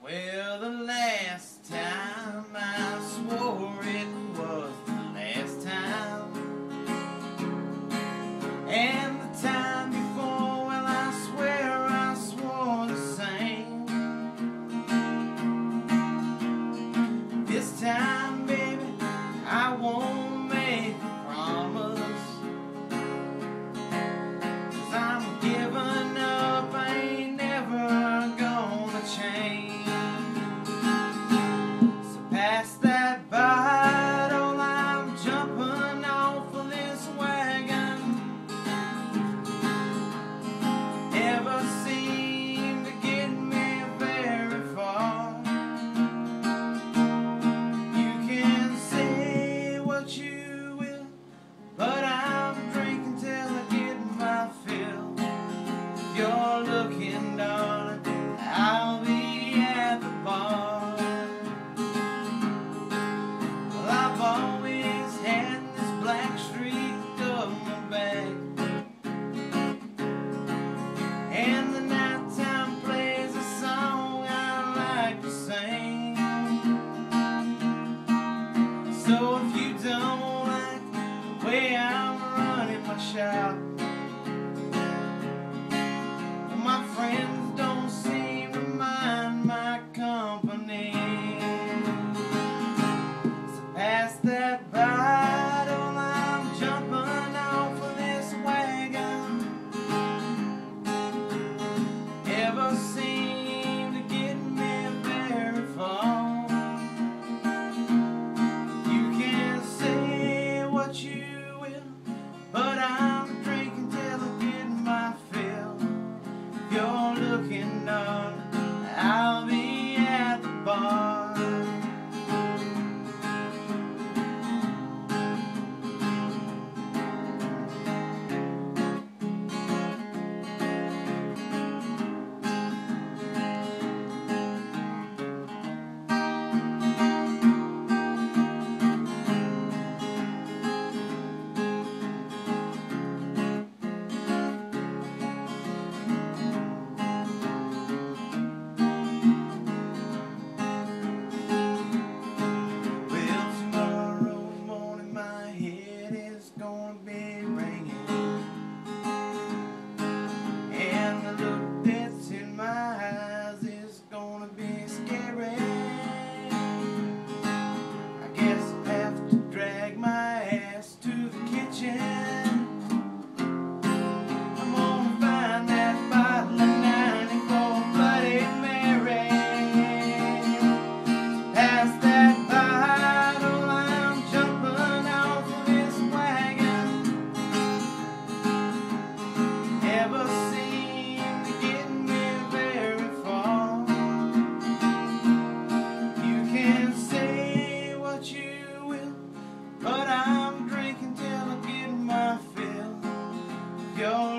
Well, the last time I swore it was the last time, and the time before, well, I swear I swore the same. This time, baby, I won't make a promise, 'cause I'm giving up, I ain't never gonna change. Past that bottle, I'm jumping off of this wagon. Never seem to get me very far. You can say what you will, but I'm drinking till I get my fill. If you're looking, darling, I'll be at the bar. I've always had this black streak up my back, and the nighttime plays a song I like to sing. So if you don't like the way I'm running my shop, my friends don't seem to mind my company. Past that bottle, I'm jumping off of this wagon. Never seem to get me very far. You can say what you will, but I'm drinking till I get my fill. If you're looking, darling, I'll be at the bar. Never seem to get me very far. You can say what you will, but I'm drinking till I get my fill. If you're